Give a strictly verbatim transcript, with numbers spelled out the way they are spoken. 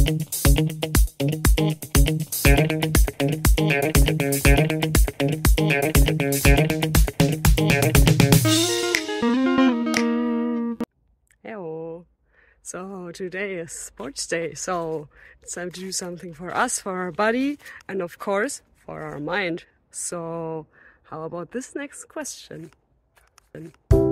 Hello. So today is sports day, so it's time to do something for us, for our body, and of course for our mind. So how about this next question?